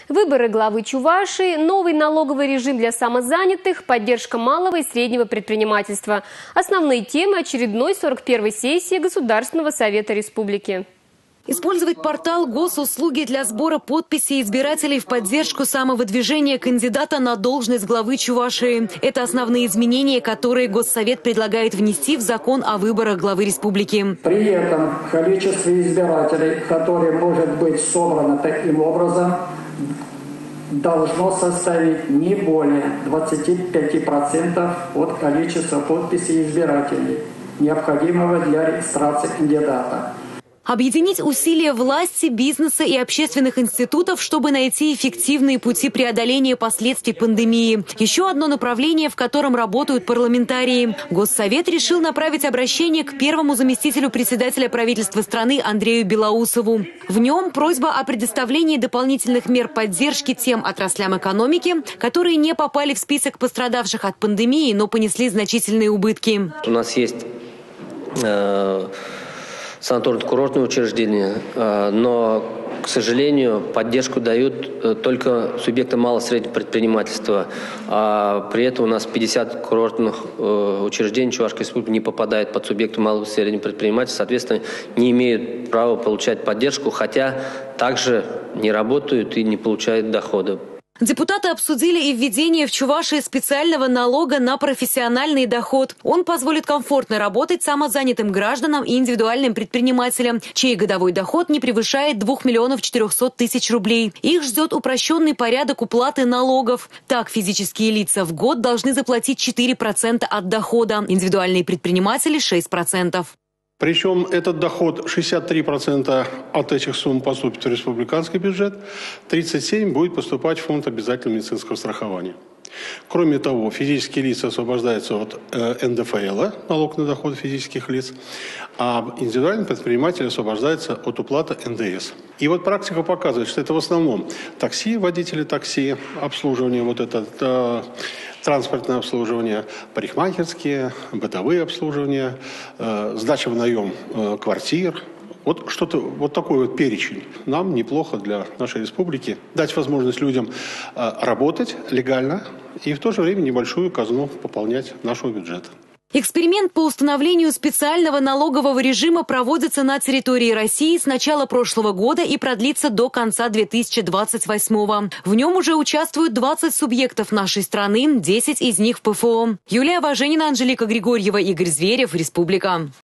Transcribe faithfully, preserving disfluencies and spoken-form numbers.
Выборы главы Чувашии, новый налоговый режим для самозанятых, поддержка малого и среднего предпринимательства. Основные темы очередной сорок первой сессии Государственного совета республики. Использовать портал госуслуги для сбора подписей избирателей в поддержку самовыдвижения кандидата на должность главы Чувашии. Это основные изменения, которые Госсовет предлагает внести в закон о выборах главы республики. При этом количество избирателей, которое может быть собрано таким образом, должно составить не более двадцати пяти процентов от количества подписей избирателей, необходимого для регистрации кандидата. Объединить усилия власти, бизнеса и общественных институтов, чтобы найти эффективные пути преодоления последствий пандемии. Еще одно направление, в котором работают парламентарии. Госсовет решил направить обращение к первому заместителю председателя правительства страны Андрею Белоусову. В нем просьба о предоставлении дополнительных мер поддержки тем отраслям экономики, которые не попали в список пострадавших от пандемии, но понесли значительные убытки. У нас есть э санаторно-курортные учреждения, но, к сожалению, поддержку дают только субъектам малого и среднего предпринимательства. А при этом у нас пятьдесят курортных учреждений Чувашской республики не попадают под субъекты малого и среднего предпринимательства, соответственно, не имеют права получать поддержку, хотя также не работают и не получают дохода. Депутаты обсудили и введение в Чувашии специального налога на профессиональный доход. Он позволит комфортно работать самозанятым гражданам и индивидуальным предпринимателям, чей годовой доход не превышает двух миллионов четырехсот тысяч рублей. Их ждет упрощенный порядок уплаты налогов. Так, физические лица в год должны заплатить четыре процента от дохода, индивидуальные предприниматели – шесть процентов. Причем этот доход, шестьдесят три процента от этих сумм поступит в республиканский бюджет, тридцать семь процентов будет поступать в фонд обязательного медицинского страхования. Кроме того, физические лица освобождаются от э, эн дэ эф эл, налог на доход физических лиц, а индивидуальный предприниматель освобождается от уплаты эн дэ эс. И вот практика показывает, что это в основном такси, водители такси, обслуживание, вот это э, транспортное обслуживание, парикмахерские, бытовые обслуживания, э, сдача в наем э, квартир. Вот что-то, вот такой вот перечень. Нам неплохо для нашей республики дать возможность людям э, работать легально и в то же время небольшую казну пополнять нашего бюджета. Эксперимент по установлению специального налогового режима проводится на территории России с начала прошлого года и продлится до конца две тысячи двадцать восьмого. В нем уже участвуют двадцать субъектов нашей страны, десять из них в пэ эф о. Юлия Важенина, Анжелика Григорьева, Игорь Зверев, Республика.